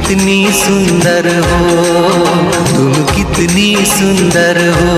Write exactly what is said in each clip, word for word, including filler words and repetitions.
कितनी सुंदर हो, तुम कितनी सुंदर हो।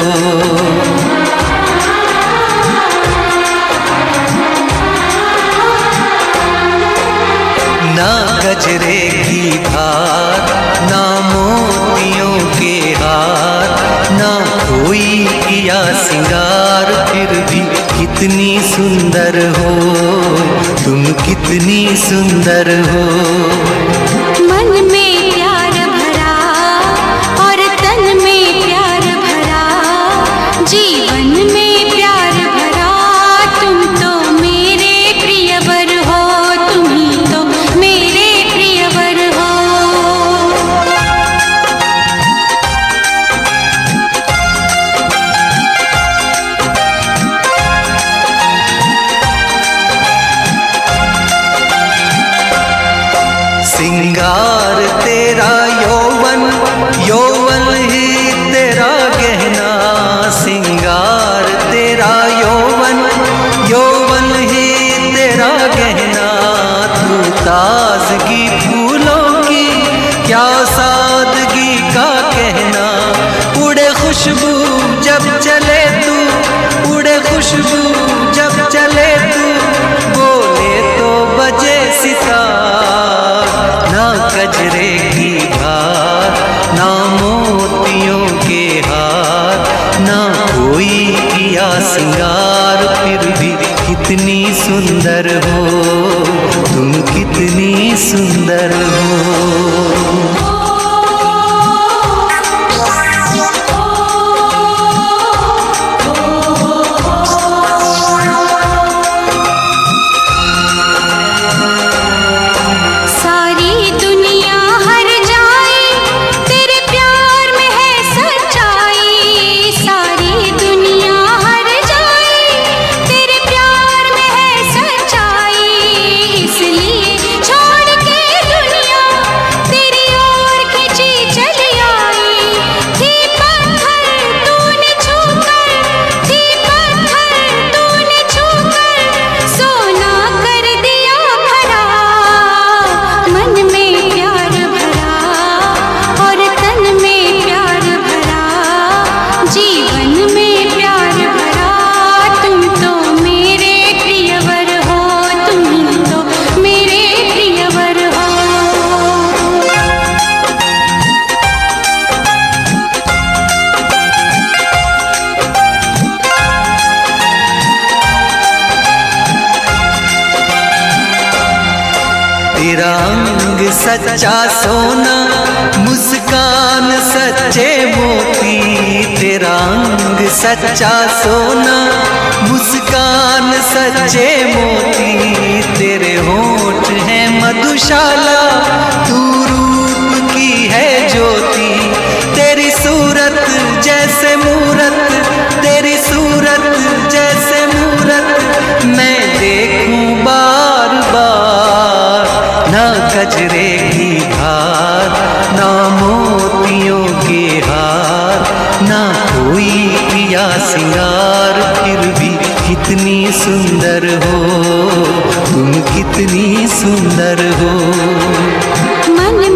ना गजरे की धार, ना मोतियों के हार, ना कोई किया सिंगार, फिर भी कितनी सुंदर हो, तुम कितनी सुंदर हो। मन में प्यार भरा और तन में प्यार भरा, जीवन में प्यार भरा, तुम तो मेरे प्रियवर हो, तुम ही तो मेरे प्रियवर हो। सिंगार तेरा यौवन, यौवन ही तेरा गहना, सिंगार तेरा यौवन, यौवन ही तेरा गहना। तू ताजगी फूलों की, क्या सादगी का कहना। उड़े खुशबू जब चले तू, उड़े खुशबू जब चले तू, बोले तो बजे सितार। ना गजरे की धार, ना मोतियों के हार, ना कोई किया सिंगार, फिर भी कितनी सुंदर हो, तुम कितनी सुंदर हो। तेरा अंग सच्चा सोना, मुस्कान सच्चे मोती। तेरा अंग सच्चा सोना, मुस्कान सच्चे मोती। तेरे होठ हैं मधुशाला, तू रूप की है ज्योति। तेरी सूरत जैसे मूरत, तेरी सूरत जैसे मूरत, मैं देखूं बार बार। ना गजरे की धार, ना मोतियों के हार, ना कोई किया सिंगार, फिर भी कितनी सुंदर हो, तुम कितनी सुंदर हो। मन